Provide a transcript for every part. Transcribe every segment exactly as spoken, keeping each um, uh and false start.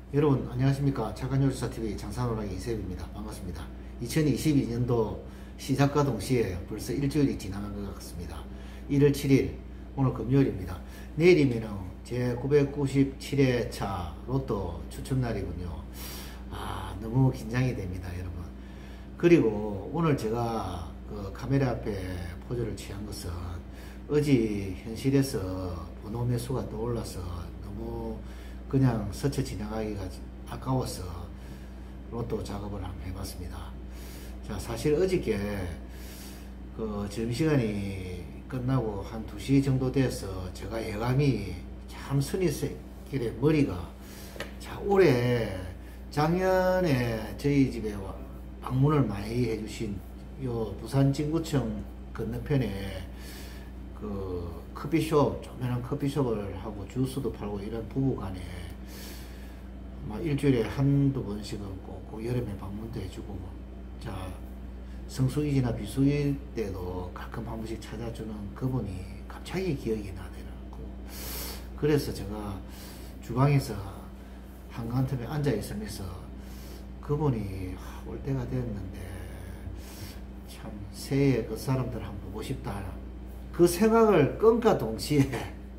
여러분 안녕하십니까. 착한 요리사티비 장사노랑이 이세입니다. 반갑습니다. 이천이십이 년도 시작과 동시에 벌써 일주일이 지나간 것 같습니다. 일월 칠일 오늘 금요일입니다. 내일이면은 제 구백구십칠 회차 로또 추첨날이군요. 아, 너무 긴장이 됩니다, 여러분. 그리고 오늘 제가 그 카메라 앞에 포즈를 취한 것은 어제 현실에서 번호 매수가 떠올라서 너무 그냥 스쳐 지나가기가 아까워서 로또 작업을 한번 해봤습니다. 자, 사실 어저께 그 점심시간이 끝나고 한 두 시 정도 돼서 제가 예감이 참 스니스길에 머리가, 자, 올해 작년에 저희 집에 방문을 많이 해주신 요 부산 진구청 건너편에 그 커피숍, 조그만한 커피숍을 하고 주스도 팔고 이런 부부간에 막 일주일에 한두 번씩은 꼭, 꼭 여름에 방문도 해주고, 자, 성수기지나 비수기 때도 가끔 한 번씩 찾아주는 그분이 갑자기 기억이 나더라고. 그래서 제가 주방에서 한간틈에 앉아 있으면서 그분이 올 때가 됐는데 참 새해 그 사람들 한번 보고 싶다, 그 생각을 끈과 동시에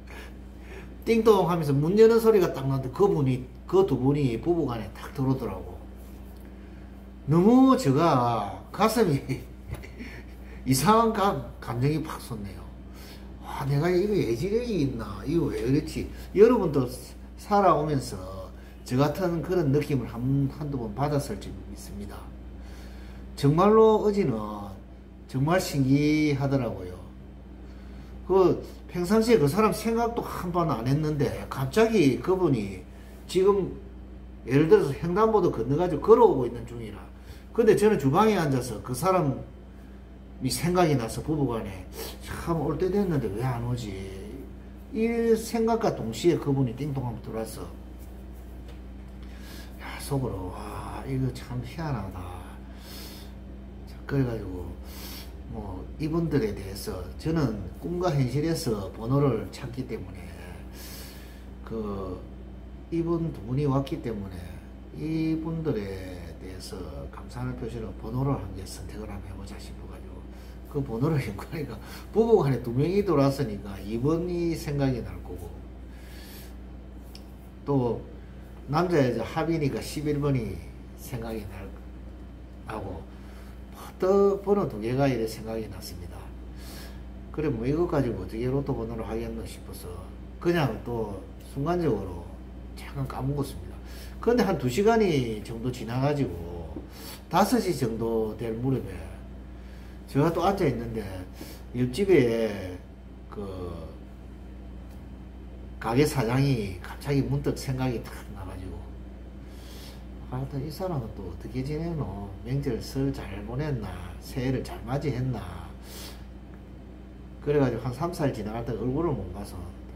띵동 하면서 문 여는 소리가 딱 나는데 그분이, 그 두 분이 부부간에 딱 들어오더라고. 너무 제가 가슴이 이상한 감, 감정이 팍 솟네요. 와, 내가 이거 예지력이 있나? 이거 왜 그렇지? 여러분도 살아오면서 저 같은 그런 느낌을 한, 한두 번 받았을지 믿습니다. 정말로 어제는 정말 신기하더라고요. 그 평상시에 그 사람 생각도 한 번 안 했는데 갑자기 그분이 지금 예를 들어서 횡단보도 건너가지고 걸어오고 있는 중이라, 근데 저는 주방에 앉아서 그 사람이 생각이 나서 부부간에 참 올 때 됐는데 왜 안 오지, 이 생각과 동시에 그분이 띵동 한번 들어왔어. 야, 속으로 와, 이거 참 희한하다. 그래가지고 뭐 이분들에 대해서 저는 꿈과 현실에서 번호를 찾기 때문에 그 이분 두 분이 왔기 때문에 이분들에 대해서 감사의 표시로 번호를 한 개 선택을 한번 해보자 싶어가지고 그 번호를 연구하니까 부부간에 두 명이 돌아왔으니까 이 번이 생각이 날 거고, 또 남자 여자 합이니까 십일 번이 생각이 날 하고, 또 번호 두 개가 이래 생각이 났습니다. 그래 뭐 이것 가지고 어떻게 로또 번호를 하겠노 싶어서 그냥 또 순간적으로 잠깐 까먹었습니다. 그런데 한 두 시간이 정도 지나가지고 다섯 시 정도 될 무렵에 제가 또 앉아 있는데 옆집에 그 가게 사장이 갑자기 문득 생각이 탁 나가지고, 아, 이 사람은 또 어떻게 지내노? 명절 설 잘 보냈나? 새해를 잘 맞이했나? 그래가지고 한 삼, 사 일 지나갈 때 얼굴을 못 봐서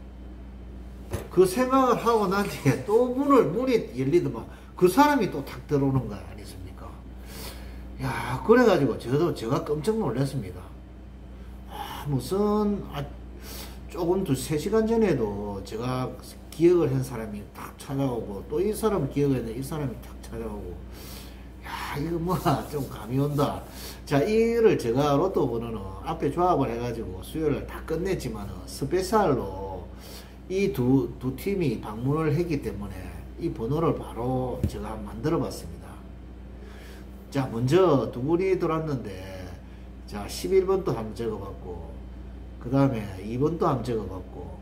그 생각을 하고 난 뒤에 또 문을, 문이 열리더만 그 사람이 또 탁 들어오는 거 아니십니까? 야, 그래가지고 저도, 제가 깜짝 놀랐습니다. 아, 무슨, 아, 조금 두, 세 시간 전에도 제가 기억을 한 사람이 탁 찾아오고, 또 이 사람 기억을 했는데 이 사람이 탁 찾아오고, 야, 이거 뭐야, 좀 감이 온다. 자, 이를 제가 로또 번호는 앞에 조합을 해가지고 수요일날 다 끝냈지만은 스페셜로 이 두, 두 팀이 방문을 했기 때문에 이 번호를 바로 제가 한번 만들어 봤습니다. 자, 먼저 두 분이 들어왔는데, 자, 십일 번도 한번 적어봤고, 그 다음에 이 번도 한번 적어봤고,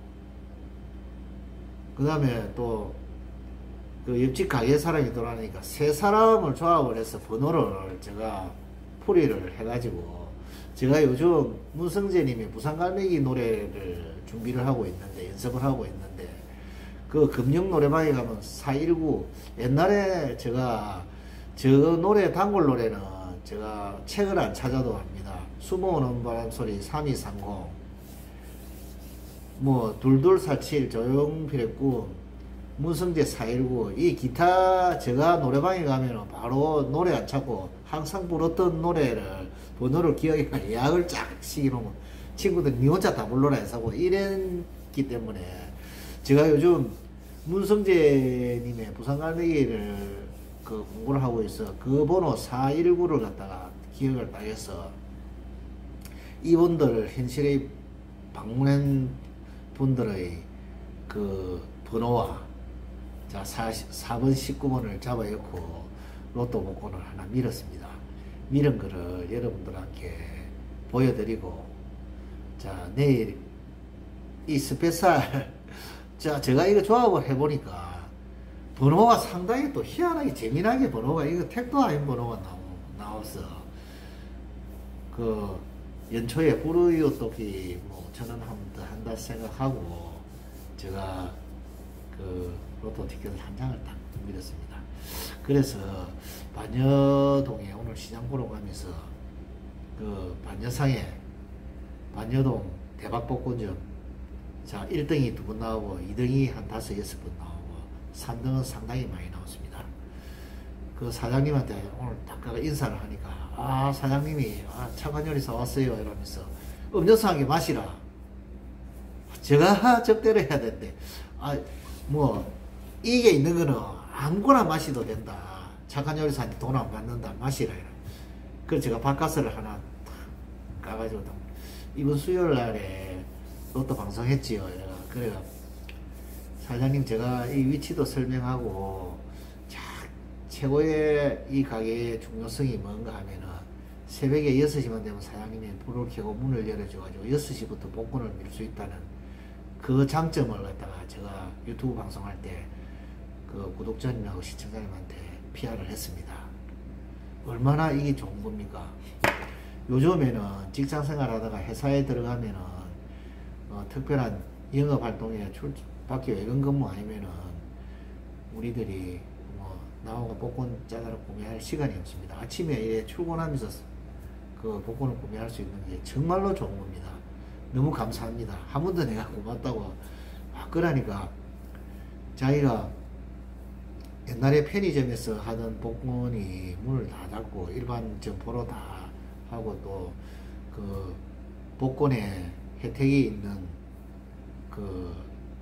그 다음에 또 그 옆집 가게 사람이 들어오니까 세 사람을 조합을 해서 번호를 제가 풀이를 해가지고, 제가 요즘 문성재님의 부산갈매기 노래를 준비를 하고 있는데, 연습을 하고 있는데, 그 금영 노래방에 가면 사일구, 옛날에 제가 저 노래, 단골 노래는 제가 책을 안 찾아도 합니다. 숨어오는 바람소리 삼이삼공, 뭐 둘둘사칠, 조용필의 꿈, 문성재 사일구, 이 기타 제가 노래방에 가면 바로 노래 안 찾고 항상 불렀던 노래를 번호를 기억해가 예약을 쫙 시키놓으면 친구들 니 혼자 다 불러라 해서 이랬기 때문에 제가 요즘 문성재님의 부산갈매기를 그 공부를 하고 있어. 그 번호 사일구를 갖다가 기억을 딱 해서 이분들을 현실에 방문한 분들의 그 번호와 자 사 번 십구 번을 잡아놓고 로또 복권을 하나 밀었습니다. 밀은 거를 여러분들한테 보여드리고, 자 내일 이 스페셜 자 제가 이거 조합을 해보니까 번호가 상당히 또 희한하게 재미나게 번호가, 이거 택도 아닌 번호가 나오, 나왔어. 그 연초에 부르이오 떡이 뭐 저는 한 번 더 한다 생각하고 제가 그 로또 티켓을 한 장을 딱 밀었습니다. 그래서 반여동에 오늘 시장 보러 가면서 그 반여상에 반여동 대박복권점 자 일 등이 두 번 나오고 이 등이 한 다섯 여섯 번 나오고 삼 등은 상당히 많이 나왔습니다. 그 사장님한테 오늘 딱 가서 인사를 하니까 아 사장님이 아 차관요리사 왔어요 이러면서 음료수 한 개 마시라. 제가 접대를 해야 되는데 아 뭐 이게 있는 거는 아무거나 마셔도 된다. 착한 요리사한테 돈 안 받는다. 마시라. 그래서 제가 바카스를 하나 가가지고 이번 수요일 날에 로또 방송했지요. 그래가 사장님 제가 이 위치도 설명하고 자, 최고의 이 가게의 중요성이 뭔가 하면은 새벽에 여섯 시만 되면 사장님이 불을 켜고 문을 열어줘가지고 여섯 시부터 복권을 밀 수 있다는 그 장점을 갖다가 제가 유튜브 방송할 때 그 구독자님하고 시청자님한테 피아르을 했습니다. 얼마나 이게 좋은 겁니까? 요즘에는 직장 생활하다가 회사에 들어가면은 어, 특별한 영업 활동에 출 밖에 외근 근무 아니면은 우리들이 뭐 나오고 복권 짜다를 구매할 시간이 없습니다. 아침에 출근하면서 그 복권을 구매할 수 있는 게 정말로 좋은 겁니다. 너무 감사합니다. 한 번 더 내가 고맙다고 막 그러니까 자기가 옛날에 편의점에서 하던 복권이 문을 다 닫고 일반 점포로 다 하고 또 그 복권에 혜택이 있는 그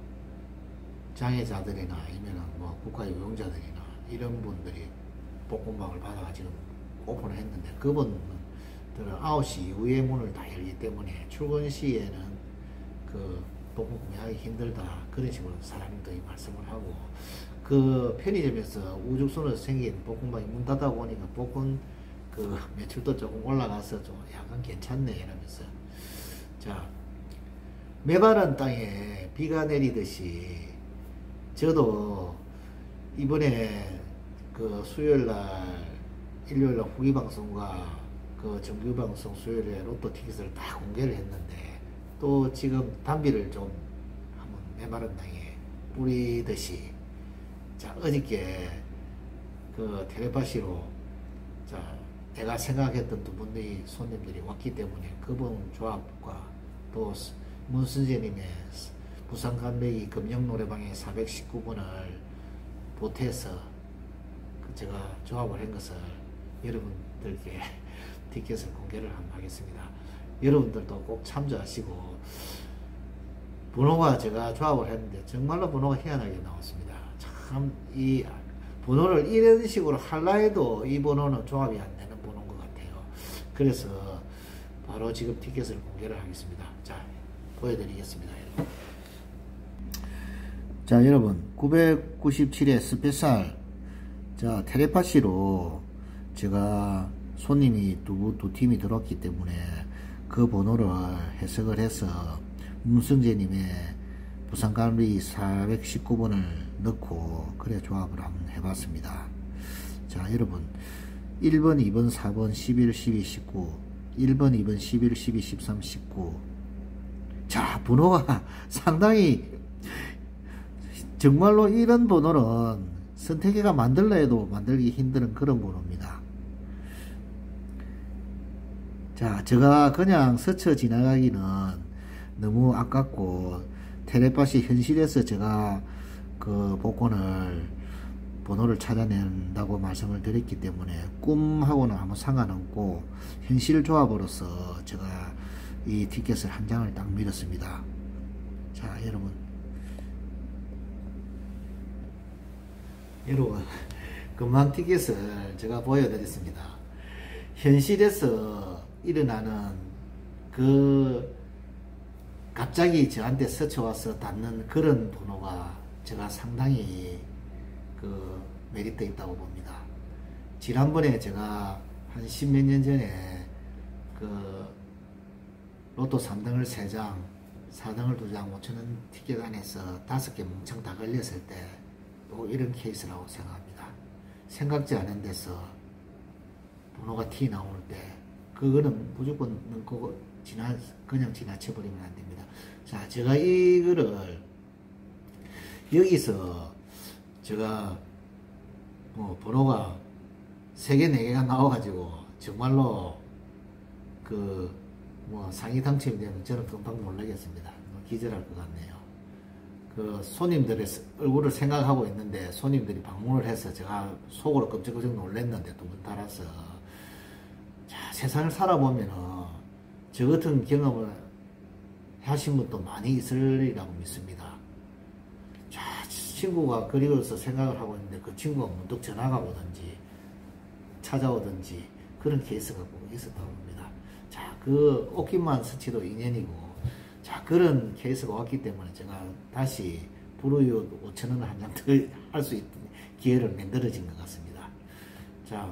장애자들이나 아니면 뭐 국가유공자들이나 이런 분들이 복권방을 받아가지고 오픈을 했는데 그분들은 아홉 시 이후에 문을 다 열기 때문에 출근 시에는 그 복권 구매하기 힘들다 그런 식으로 사람들이 말씀을 하고 그 편의점에서 우죽순으로 생긴 복권방이 문 닫아 보니까 복권 그 매출도 조금 올라가서 좀 약간 괜찮네 이러면서 자 메마른 땅에 비가 내리듯이 저도 이번에 그 수요일날 일요일날 후기방송과 그 정규방송 수요일에 로또 티켓을 다 공개를 했는데 또 지금 단비를 좀 한번 메마른 땅에 뿌리듯이 자 어저께 그 텔레파시로 자 내가 생각했던 두 분의 손님들이 왔기 때문에 그분 조합과 또 문순재님의 부산간배기 금영노래방의 사백십구 번을 보태서 제가 조합을 한 것을 여러분들께 티켓을 공개를 한번 하겠습니다. 여러분들도 꼭 참조하시고 번호가 제가 조합을 했는데 정말로 번호가 희한하게 나왔습니다. 참 이 번호를 이런 식으로 하려 해도 이 번호는 조합이 안 되는 번호인 것 같아요. 그래서 바로 지금 티켓을 공개를 하겠습니다. 자 보여드리겠습니다. 여러분. 자 여러분 구백구십칠 회 스페셜 자 텔레파시로 제가 손님이 두, 두 팀이 들어왔기 때문에 그 번호를 해석을 해서 문승재님의 부산갈비 사백십구 번을 넣고 그래 조합을 한번 해봤습니다. 자 여러분 일 번, 이 번, 사 번, 십일, 십이, 십구 일 번, 이 번, 십일, 십이, 십삼, 십구 자 번호가 상당히 정말로 이런 번호는 선택해가 만들라 해도 만들기 힘든 그런 번호입니다. 자 제가 그냥 스쳐 지나가기는 너무 아깝고 텔레파시 현실에서 제가 그 복권을 번호를 찾아낸다고 말씀을 드렸기 때문에 꿈하고는 아무 상관없고 현실 조합으로서 제가 이 티켓을 한 장을 딱 밀었습니다. 자 여러분 여러분, 금방 티켓을 제가 보여드렸습니다. 현실에서 일어나는 그 갑자기 저한테 스쳐와서 닿는 그런 번호가 제가 상당히 그 메리트 있다고 봅니다. 지난번에 제가 한 십몇 년 전에 그 로또 삼 등을 세 장, 사 등을 두 장, 오천 원 티켓 안에서 다섯 개 뭉청 다 걸렸을 때 또 이런 케이스라고 생각합니다. 생각지 않은 데서 번호가 T 나올 때 그거는 무조건 그거 지나 그냥 지나쳐 버리면 안 됩니다. 자, 제가 이거를 여기서 제가 뭐 번호가 세 개, 네 개가 나와가지고 정말로 그 뭐 상위 당첨이 되면 저는 금방 놀라겠습니다. 기절할 것 같네요. 그 손님들의 얼굴을 생각하고 있는데 손님들이 방문을 해서 제가 속으로 끔찍끔찍 놀랐는데 두 분 따라서 자, 세상을 살아보면은 저 같은 경험을 하신 분도 많이 있으리라고 믿습니다. 자, 친구가 그리워서 생각을 하고 있는데 그 친구가 문득 전화가 오든지 찾아오든지 그런 케이스가 꼭 있었다고 봅니다. 자, 그 옷깃만 스치도 인연이고, 자, 그런 케이스가 왔기 때문에 제가 다시 불우이웃 오천 원을 한 장 더 할 수 있는 기회를 만들어진 것 같습니다. 자,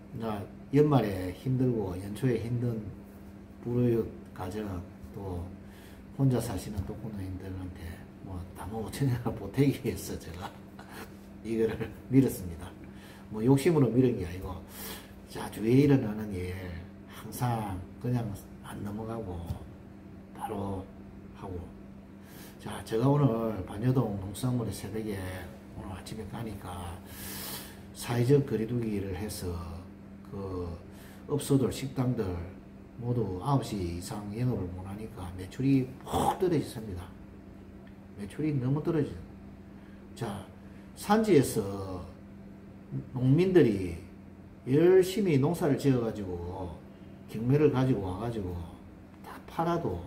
연말에 힘들고 연초에 힘든 불우이웃 가정, 또 혼자 사시는 독거노인들한테 뭐 담은 오천 원을 보태기 위해서 제가 이거를 밀었습니다. 뭐 욕심으로 밀은 게 아니고, 자, 주위에 일어나는 일 항상 그냥 안 넘어가고 바로 하고. 자, 제가 오늘 반여동 농수산물의 새벽에 오늘 아침에 가니까 사회적 거리두기를 해서 그 업소들, 식당들 모두 아홉 시 이상 영업을 못하니까 매출이 폭 떨어졌습니다. 매출이 너무 떨어져요. 자, 산지에서 농민들이 열심히 농사를 지어 가지고 경매를 가지고 와가지고 다 팔아도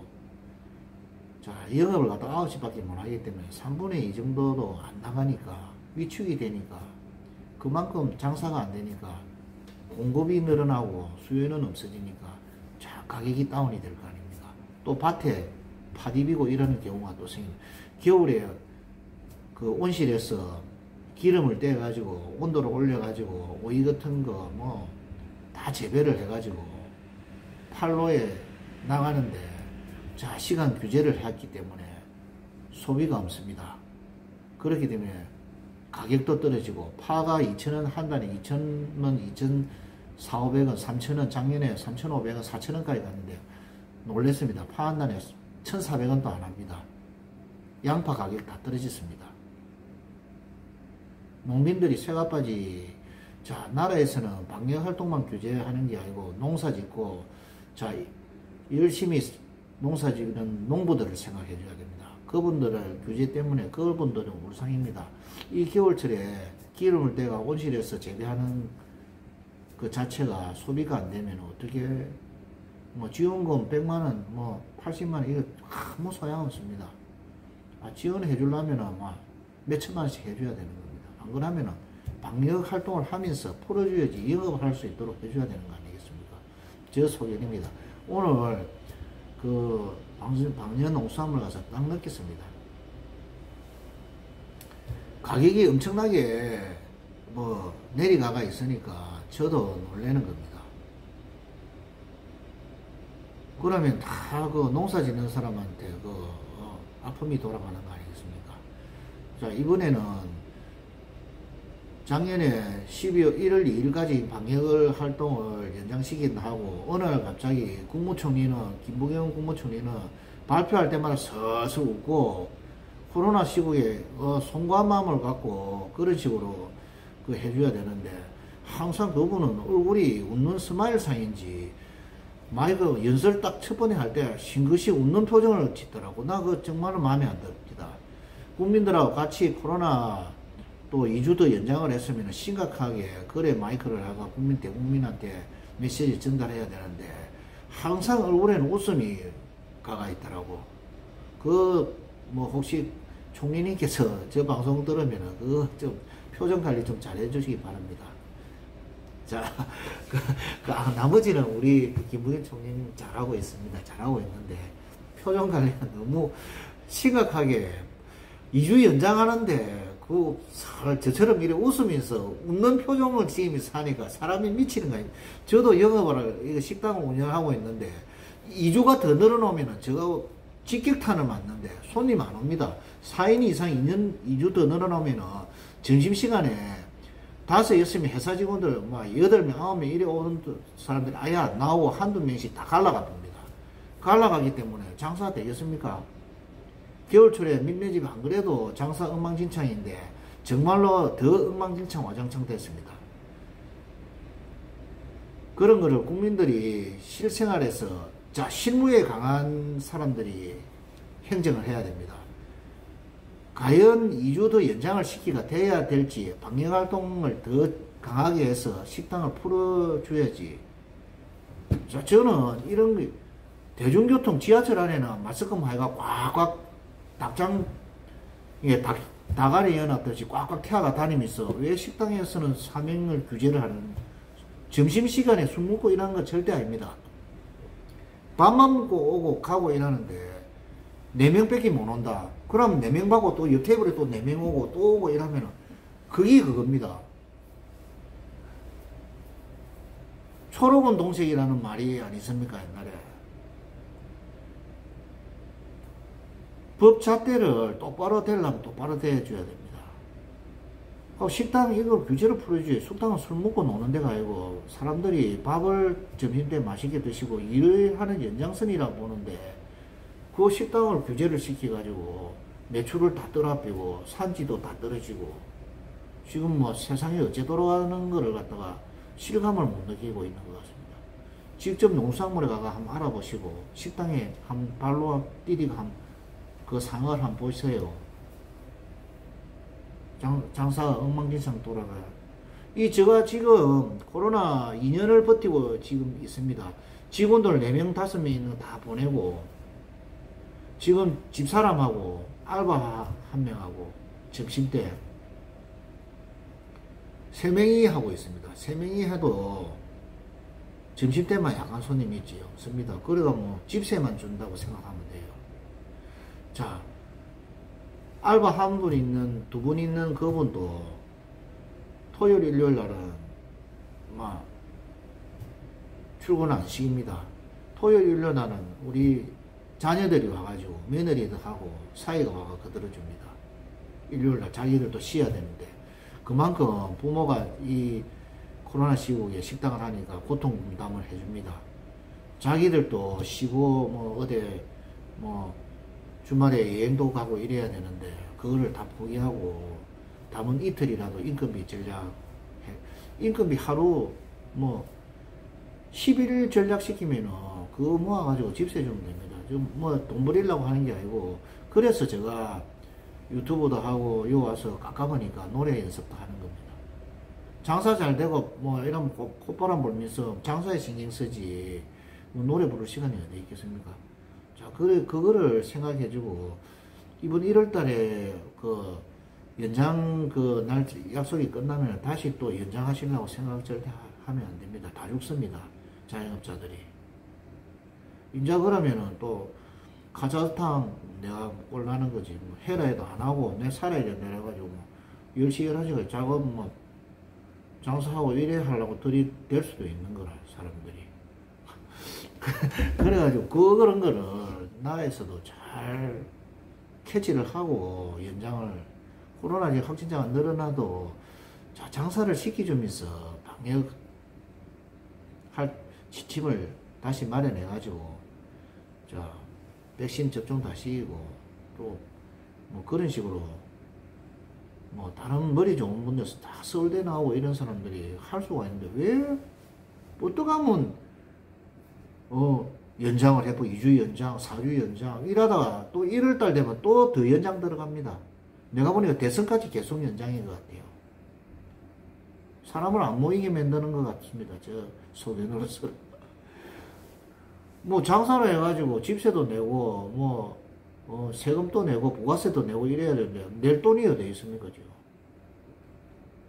자, 영업을 갖다 아홉 시밖에 못하기 때문에 삼분의 이 정도도 안 나가니까 위축이 되니까 그만큼 장사가 안 되니까 공급이 늘어나고 수요는 없어지니까 자, 가격이 다운이 될 거 아닙니까? 또 밭에 파디 비고 이러는 경우가 또 생깁니다. 겨울에 그 온실에서 기름을 떼 가지고 온도를 올려 가지고 오이 같은 거 뭐 다 재배를 해 가지고 팔로에 나가는데 자, 시간 규제를 했기 때문에 소비가 없습니다. 그렇기 때문에 가격도 떨어지고 파가 이천 원 한 단에 이천 원, 이천사백 원, 삼천 원, 작년에 삼천오백 원, 사천 원까지 갔는데 놀랬습니다. 파 한 단에 천사백 원도 안 합니다. 양파 가격 다 떨어졌습니다. 농민들이 쇠가빠지. 자, 나라에서는 방역활동만 규제하는 게 아니고 농사 짓고 자, 열심히 농사 짓는 농부들을 생각해 줘야 됩니다. 그분들을 규제 때문에 그분들은 울상입니다. 이 겨울철에 기름을 떼가 온실에서 재배하는 그 자체가 소비가 안 되면 어떻게 뭐 지원금 백만 원, 뭐 팔십만 원 이거 아무 소용 없습니다. 아, 지원해 주려면 아마 몇천만 원씩 해줘야 되는 겁니다. 안 그러면은 방역 활동을 하면서 풀어줘야지 영업을 할 수 있도록 해줘야 되는 거 아니겠습니까? 저 소견입니다. 오늘 그 방년 농수산물 가서 딱 느꼈습니다. 가격이 엄청나게 뭐 내리가가 있으니까 저도 놀라는 겁니다. 그러면 다 그 농사 짓는 사람한테 그 어, 아픔이 돌아가는 거 아니겠습니까? 자, 이번에는 작년에 십이월 일월 이일까지 방역 활동을 연장시킨다 하고 어느 날 갑자기 국무총리는 김부겸 국무총리는 발표할 때마다 서서 웃고 코로나 시국에 어, 송구한 마음을 갖고 그런 식으로 그 해줘야 되는데 항상 그분은 얼굴이 웃는 스마일 상인지 마이크 연설 딱 첫 번에 할 때 싱긋이 웃는 표정을 짓더라고. 나 그거 정말 마음에 안 듭니다. 국민들하고 같이 코로나 또 이 주 더 연장을 했으면 심각하게 그래 마이크를 하고 국민 대국민한테 메시지 전달해야 되는데 항상 얼굴에는 웃음이 가가 있더라고. 그 뭐 혹시 총리님께서 저 방송 들으면은 그 좀 표정 관리 좀 잘 해주시기 바랍니다. 자, 그, 그, 아, 나머지는 우리 김부겸 총리님 잘하고 있습니다. 잘하고 있는데, 표정 관리가 너무 심각하게 이 주 연장하는데, 그, 저처럼 이렇게 웃으면서 웃는 표정을 지으면서 하니까 사람이 미치는 거예요. 저도 영업을, 이거 식당을 운영하고 있는데, 이 주가 더 늘어나면은 제가 직격탄을 맞는데 손님 안 옵니다. 사 인 이상 이 년, 이 주 더 늘어나면은 점심시간에 다섯, 여섯 명 회사 직원들, 막 여덟 명, 아홉 명 이래 오는 사람들이 아예 안 나오고 한두 명씩 다 갈라갑니다. 갈라가기 때문에 장사가 되겠습니까? 겨울철에 민네 집 안 그래도 장사 엉망진창인데 정말로 더 엉망진창 와장창 됐습니다. 그런 거를 국민들이 실생활에서 자, 실무에 강한 사람들이 행정을 해야 됩니다. 과연 이 주 더 연장을 시키가 돼야 될지 방역활동을 더 강하게 해서 식당을 풀어줘야지. 자, 저는 이런 거 대중교통 지하철 안에는 마스크만 해가 꽉꽉 닭장 예, 닭, 다가리 연합듯이 꽉꽉 태워가 다니면서 왜 식당에서는 사명을 규제를 하는 점심시간에 술 먹고 일하는 건 절대 아닙니다. 밥만 먹고 오고 가고 일하는데 네 명밖에 못 온다. 그럼 네 명 받고 또 옆 테이블에 또 네 명 오고 또 오고 이러면은 그게 그겁니다. 초록은 동색이라는 말이 아니습니까 옛날에. 법 잣대를 똑바로 되려면 똑바로 대줘야 됩니다. 식당 이걸 규제를 풀어줘야. 식당은 술 먹고 노는 데가 아니고 사람들이 밥을 점심때 맛있게 드시고 일을 하는 연장선이라고 보는데 그 식당을 규제를 시켜가지고 매출을 다 떨어뜨리고 산지도 다 떨어지고 지금 뭐 세상이 어째 돌아가는 거를 갖다가 실감을 못 느끼고 있는 것 같습니다. 직접 농수산물에 가서 한번 알아보시고 식당에 한 발로 디디가 한 그 상황을 한번 보세요. 장, 장사가 엉망진창 돌아가요. 이 제가 지금 코로나 이 년을 버티고 지금 있습니다. 직원들 네 명, 다섯 명 있는 거 다 보내고 지금 집사람하고 알바 한 명하고 점심때 세 명이 하고 있습니다. 세 명이 해도 점심때만 약간 손님이 있지 없습니다. 그래가 뭐 집세만 준다고 생각하면 돼요. 자, 알바 한 분 있는, 두 분 있는 그분도 토요일, 일요일 날은 막 출근 안 시킵니다. 토요일, 일요일 날은 우리 자녀들이 와가지고 며느리도 하고 사이가 와가 거들어줍니다. 일요일 날 자기들도 쉬어야 되는데 그만큼 부모가 이 코로나 시국에 식당을 하니까 고통 분담을 해줍니다. 자기들도 쉬고 뭐 어디 뭐 주말에 여행도 가고 이래야 되는데 그거를 다 포기하고 남은 이틀이라도 인건비 전략 인건비 하루 뭐 십 일 전략시키면은 그거 모아가지고 집세 주면 됩니다. 좀 뭐 돈 버리려고 하는 게 아니고 그래서 제가 유튜브도 하고 요 와서 깎아보니까 노래 연습도 하는 겁니다. 장사 잘 되고 뭐 이러면 콧바람 불면서 장사에 신경 쓰지 뭐 노래 부를 시간이 어디 있겠습니까? 자, 그, 그거를 생각해주고, 이번 일월 달에 그 연장 그 날 약속이 끝나면 다시 또 연장하시려고 생각을 절대 하면 안 됩니다. 다 죽습니다. 자영업자들이. 인자 그러면은 또 카자흐스탄 내가 꼴나는 거지. 뭐 해라 해도 안 하고 내 살아야 된다 해가지고 뭐 열 시, 열한 시간 작업 뭐 장사하고 이래 하려고 들이댈 수도 있는 거라, 사람들이. 그래가지고 그 그런 거를 나라에서도 잘 캐치를 하고 연장을 코로나 확진자가 늘어나도 자, 장사를 시켜주면서 방역 할 지침을 다시 마련해 가지고 자 백신 접종 다 시키고 또 뭐 그런 식으로 뭐 다른 머리 좋은 분들 다 서울대 나오고 이런 사람들이 할 수가 있는데 왜 어떡하면 어, 연장을 해보 이 주 연장, 사 주 연장 이러다가 또 일월 달 되면 또 더 연장 들어갑니다. 내가 보니까 대선까지 계속 연장인 것 같아요. 사람을 안 모이게 만드는 것 같습니다. 저 소견으로서. 뭐 장사를 해가지고 집세도 내고 뭐 어, 세금도 내고 부가세도 내고 이래야 되는데 낼 돈이 어디 있습니까 지금.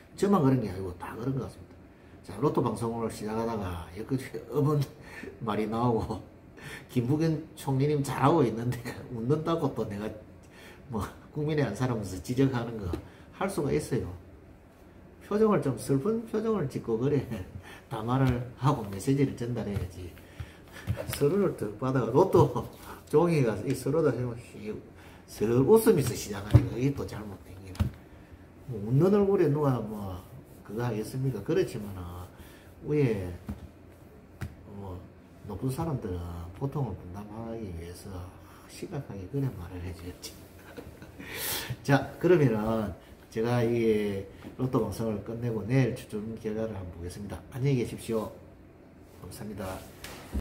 저만 그런 게 아니고 다 그런 것 같습니다. 자, 로또 방송을 시작하다가 여기저기 어문 말이 나오고 김부겸 총리님 잘하고 있는데 웃는다고 또 내가 뭐 국민의 한 사람으로서 지적하는 거 할 수가 있어요. 표정을 좀 슬픈 표정을 짓고 그래 담화를 하고 메시지를 전달해야지. 서로를 더 받아 로또 종이가 이 서로다 서 웃으면서 시작하니까 이게 또 잘못된 거야. 뭐 웃는 얼굴에 누가 뭐 그거 하겠습니까? 그렇지만 위에 뭐 높은 사람들은 보통을 분담하기 위해서 심각하게 그런 말을 해주겠지. 자, 그러면은 제가 이 로또 방송을 끝내고 내일 추첨 결과를 한번 보겠습니다. 안녕히 계십시오. 감사합니다.